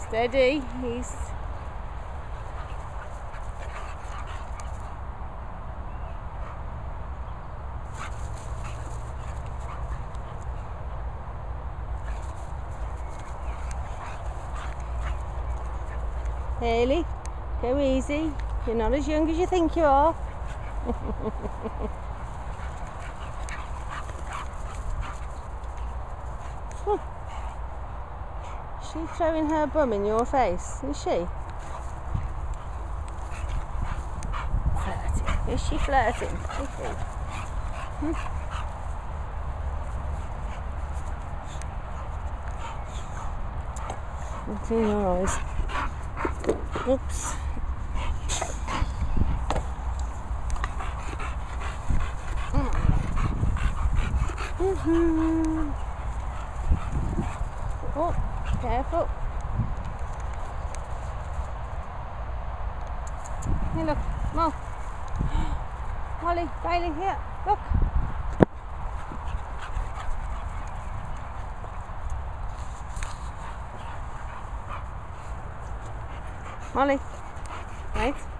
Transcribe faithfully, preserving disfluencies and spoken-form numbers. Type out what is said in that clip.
Steady. He's Hayley, go easy. You're not as young as you think you are. Oh. Is she throwing her bum in your face? Is she? Flirting. Is she flirting? Is she? Hmm? What's in your eyes? Oops. Mm-hmm. Oh, careful. Here, look. Mo. Molly, Bailey, here. Look. Molly. Right.